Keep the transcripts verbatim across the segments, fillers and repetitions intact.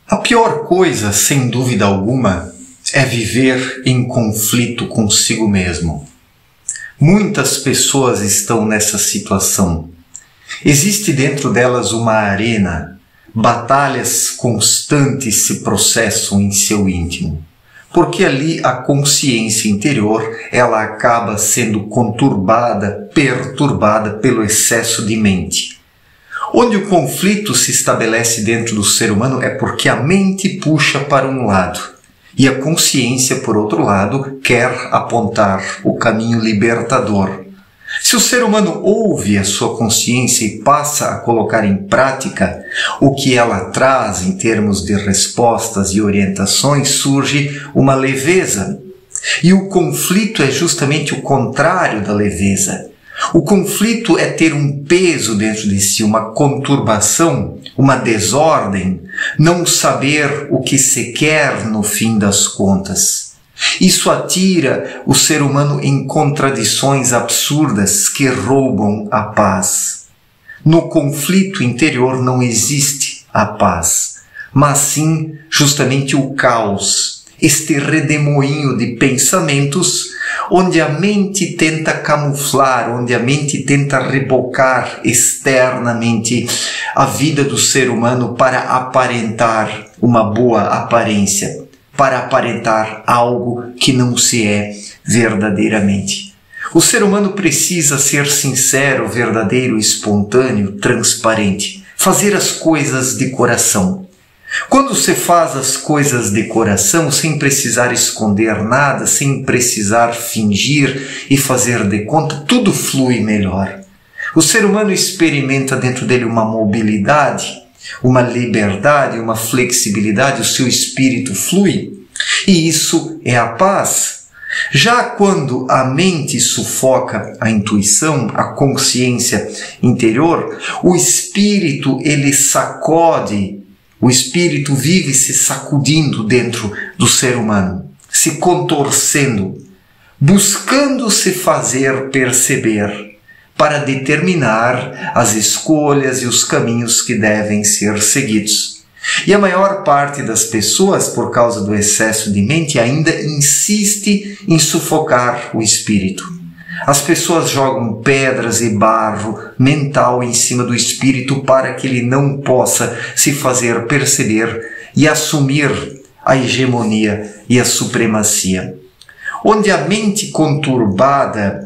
A pior coisa, sem dúvida alguma, é viver em conflito consigo mesmo. Muitas pessoas estão nessa situação. Existe dentro delas uma arena, batalhas constantes se processam em seu íntimo, porque ali a consciência interior ela acaba sendo conturbada, perturbada pelo excesso de mente. Onde o conflito se estabelece dentro do ser humano é porque a mente puxa para um lado e a consciência, por outro lado, quer apontar o caminho libertador. Se o ser humano ouve a sua consciência e passa a colocar em prática o que ela traz em termos de respostas e orientações, surge uma leveza. E o conflito é justamente o contrário da leveza. O conflito é ter um peso dentro de si, uma conturbação, uma desordem, não saber o que se quer no fim das contas. Isso atira o ser humano em contradições absurdas que roubam a paz. No conflito interior não existe a paz, mas sim justamente o caos, este redemoinho de pensamentos onde a mente tenta camuflar, onde a mente tenta rebocar externamente a vida do ser humano para aparentar uma boa aparência, para aparentar algo que não se é verdadeiramente. O ser humano precisa ser sincero, verdadeiro, espontâneo, transparente, fazer as coisas de coração. Quando você faz as coisas de coração, sem precisar esconder nada, sem precisar fingir e fazer de conta, tudo flui melhor. O ser humano experimenta dentro dele uma mobilidade, uma liberdade, uma flexibilidade, o seu espírito flui, e isso é a paz. Já quando a mente sufoca a intuição, a consciência interior, o espírito ele sacode. O espírito vive se sacudindo dentro do ser humano, se contorcendo, buscando se fazer perceber para determinar as escolhas e os caminhos que devem ser seguidos. E a maior parte das pessoas, por causa do excesso de mente, ainda insiste em sufocar o espírito. As pessoas jogam pedras e barro mental em cima do espírito para que ele não possa se fazer perceber e assumir a hegemonia e a supremacia. Onde a mente conturbada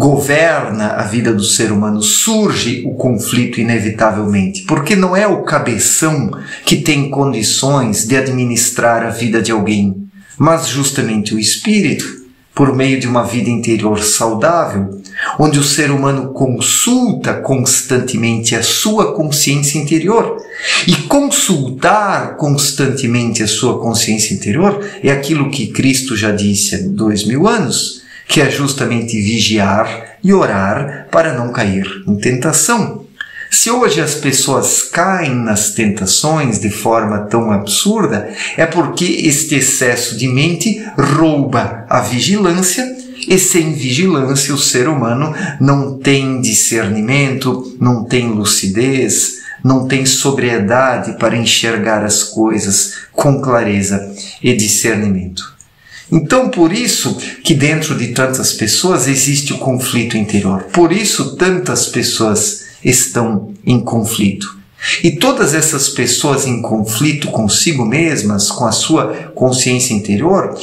governa a vida do ser humano, surge o conflito inevitavelmente, porque não é o cabeção que tem condições de administrar a vida de alguém, mas justamente o espírito, por meio de uma vida interior saudável, onde o ser humano consulta constantemente a sua consciência interior. E consultar constantemente a sua consciência interior é aquilo que Cristo já disse há dois mil anos, que é justamente vigiar e orar para não cair em tentação. Se hoje as pessoas caem nas tentações de forma tão absurda, é porque este excesso de mente rouba a vigilância, e sem vigilância o ser humano não tem discernimento, não tem lucidez, não tem sobriedade para enxergar as coisas com clareza e discernimento. Então, por isso que dentro de tantas pessoas existe o conflito interior. Por isso tantas pessoas estão em conflito. E todas essas pessoas em conflito consigo mesmas, com a sua consciência interior,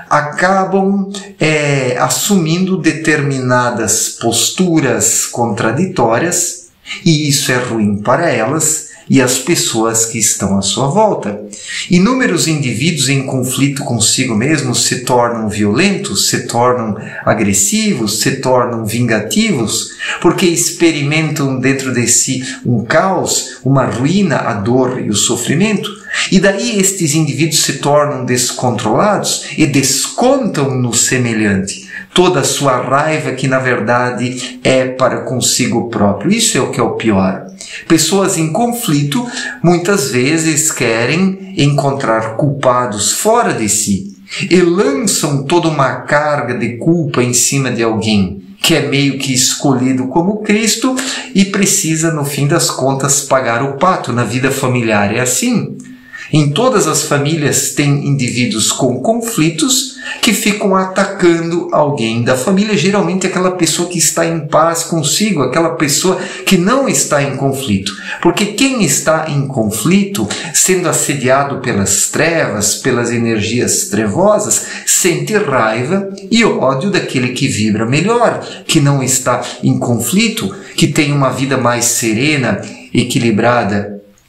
acabam é, assumindo determinadas posturas contraditórias, e isso é ruim para elas e as pessoas que estão à sua volta. Inúmeros indivíduos em conflito consigo mesmos se tornam violentos, se tornam agressivos, se tornam vingativos, porque experimentam dentro de si um caos, uma ruína, a dor e o sofrimento. E daí estes indivíduos se tornam descontrolados e descontam no semelhante toda a sua raiva, que na verdade é para consigo próprio. Isso é o que é o pior. Pessoas em conflito muitas vezes querem encontrar culpados fora de si e lançam toda uma carga de culpa em cima de alguém que é meio que escolhido como Cristo e precisa, no fim das contas, pagar o pato. Na vida familiar é assim. Em todas as famílias tem indivíduos com conflitos que ficam atacando alguém da família, geralmente aquela pessoa que está em paz consigo, aquela pessoa que não está em conflito. Porque quem está em conflito, sendo assediado pelas trevas, pelas energias trevosas, sente raiva e ódio daquele que vibra melhor, que não está em conflito, que tem uma vida mais serena, equilibrada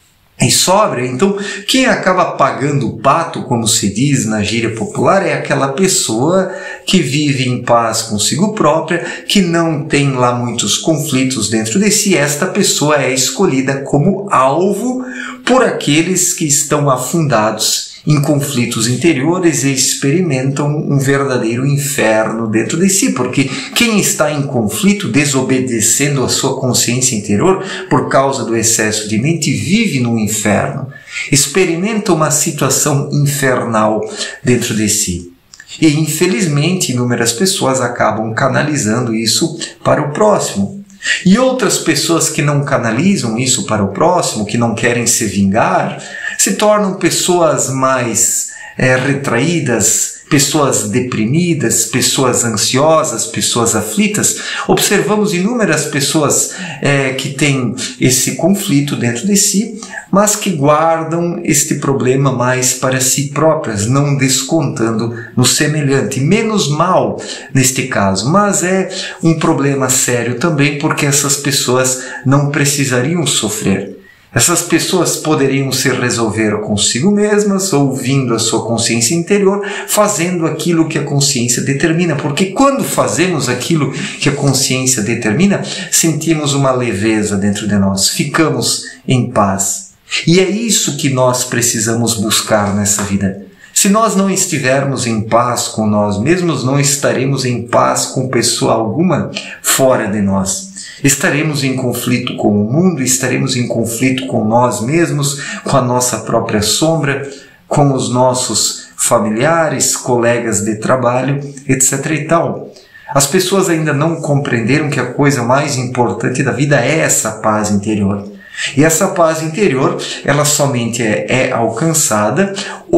e sóbria. Então, quem acaba pagando o pato, como se diz na gíria popular, é aquela pessoa que vive em paz consigo própria, que não tem lá muitos conflitos dentro de si. Esta pessoa é escolhida como alvo por aqueles que estão afundados em conflitos interiores e experimentam um verdadeiro inferno dentro de si, porque quem está em conflito, desobedecendo a sua consciência interior por causa do excesso de mente, vive no inferno, experimenta uma situação infernal dentro de si. E infelizmente inúmeras pessoas acabam canalizando isso para o próximo. E outras pessoas que não canalizam isso para o próximo, que não querem se vingar, se tornam pessoas mais é, retraídas, pessoas deprimidas, pessoas ansiosas, pessoas aflitas. Observamos inúmeras pessoas é, que têm esse conflito dentro de si, mas que guardam este problema mais para si próprias, não descontando no semelhante. Menos mal neste caso, mas é um problema sério também, porque essas pessoas não precisariam sofrer. Essas pessoas poderiam se resolver consigo mesmas, ouvindo a sua consciência interior, fazendo aquilo que a consciência determina. Porque quando fazemos aquilo que a consciência determina, sentimos uma leveza dentro de nós, ficamos em paz. E é isso que nós precisamos buscar nessa vida. Se nós não estivermos em paz com nós mesmos, não estaremos em paz com pessoa alguma fora de nós. Estaremos em conflito com o mundo, estaremos em conflito com nós mesmos, com a nossa própria sombra, com os nossos familiares, colegas de trabalho, etc e tal. As pessoas ainda não compreenderam que a coisa mais importante da vida é essa paz interior. E essa paz interior, ela somente é, é alcançada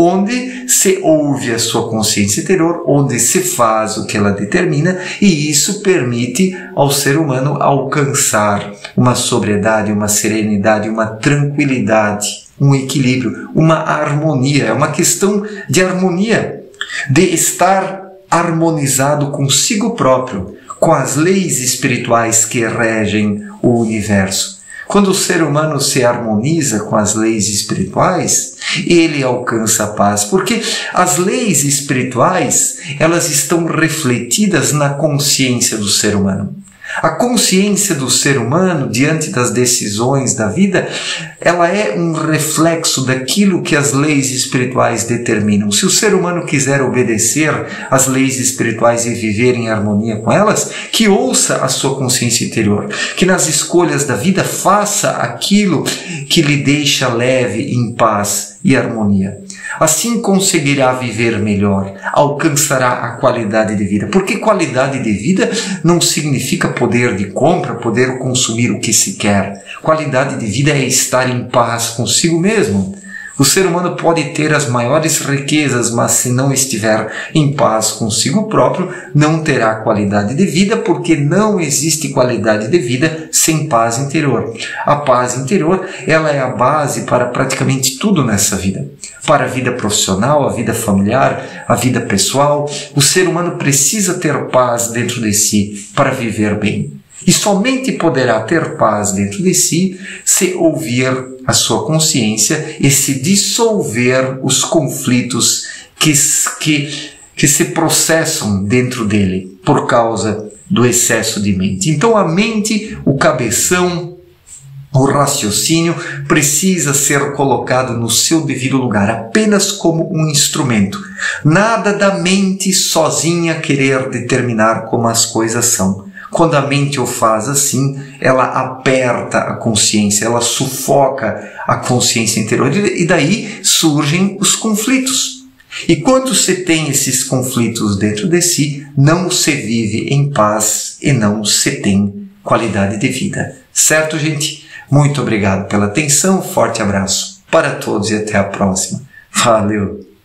onde se ouve a sua consciência interior, onde se faz o que ela determina, e isso permite ao ser humano alcançar uma sobriedade, uma serenidade, uma tranquilidade, um equilíbrio, uma harmonia. É uma questão de harmonia, de estar harmonizado consigo próprio, com as leis espirituais que regem o universo. Quando o ser humano se harmoniza com as leis espirituais, ele alcança a paz, porque as leis espirituais, elas estão refletidas na consciência do ser humano. A consciência do ser humano, diante das decisões da vida, ela é um reflexo daquilo que as leis espirituais determinam. Se o ser humano quiser obedecer às leis espirituais e viver em harmonia com elas, que ouça a sua consciência interior, que nas escolhas da vida faça aquilo que lhe deixa leve, em paz e harmonia. Assim conseguirá viver melhor, alcançará a qualidade de vida. Porque qualidade de vida não significa poder de compra, poder consumir o que se quer. Qualidade de vida é estar em paz consigo mesmo. O ser humano pode ter as maiores riquezas, mas se não estiver em paz consigo próprio, não terá qualidade de vida, porque não existe qualidade de vida sem paz interior. A paz interior, ela é a base para praticamente tudo nessa vida. Para a vida profissional, a vida familiar, a vida pessoal, o ser humano precisa ter paz dentro de si para viver bem. E somente poderá ter paz dentro de si se ouvir a sua consciência e se dissolver os conflitos que, que, que se processam dentro dele por causa do excesso de mente. Então a mente, o cabeção, o raciocínio precisa ser colocado no seu devido lugar, apenas como um instrumento. Nada da mente sozinha querer determinar como as coisas são. Quando a mente o faz assim, ela aperta a consciência, ela sufoca a consciência interior e daí surgem os conflitos. E quando se tem esses conflitos dentro de si, não se vive em paz e não se tem qualidade de vida. Certo, gente? Muito obrigado pela atenção, forte abraço. para todos e até a próxima. Valeu!